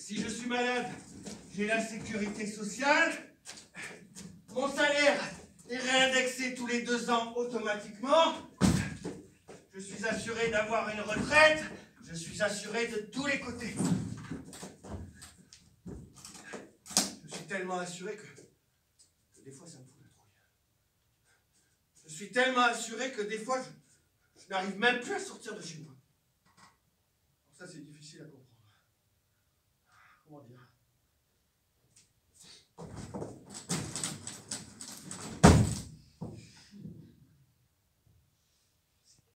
Si je suis malade, j'ai la sécurité sociale. Mon salaire est réindexé tous les 2 ans automatiquement. Je suis assuré d'avoir une retraite. Je suis assuré de tous les côtés. Je suis tellement assuré que des fois ça me fout la trouille. Je suis tellement assuré que des fois je n'arrive même plus à sortir de chez moi. Ça c'est difficile à comprendre. Comment dire?